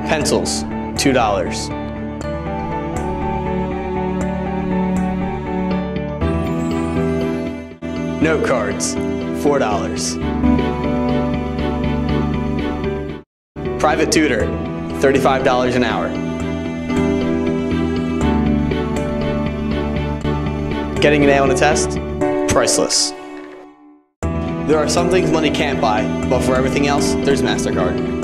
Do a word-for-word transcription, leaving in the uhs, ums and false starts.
Pencils, two dollars. Note cards, four dollars. Private tutor, thirty-five dollars an hour. Getting an A on a test? Priceless. There are some things money can't buy, but for everything else, there's MasterCard.